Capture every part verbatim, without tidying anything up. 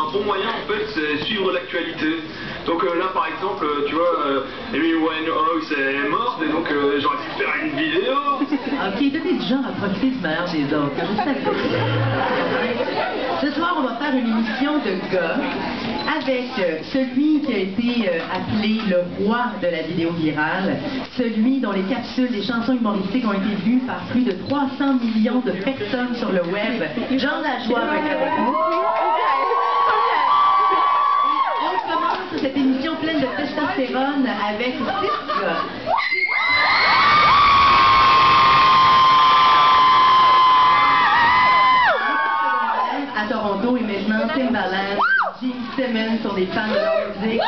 un bon moyen en fait, c'est suivre l'actualité. Donc euh, là par exemple, tu vois, euh, Amy Winehouse est morte et donc euh, j'aurais pu faire une vidéo. Ok, t'es du genre à profiter du meilleur des autres, je savais. Ce soir, on va faire une émission de gars avec euh, celui qui a été euh, appelé le roi de la vidéo virale, celui dont les capsules des chansons humoristiques ont été vues par plus de trois cents millions de personnes sur le web. Jean Lajoie avec nous. On commence cette émission pleine de testostérone avec six gars. À Toronto et maintenant Timbaland, Gene Simmons sont des fans de leur musique.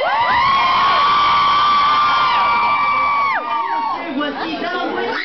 Voici dans le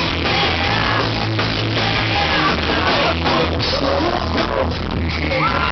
Yeah.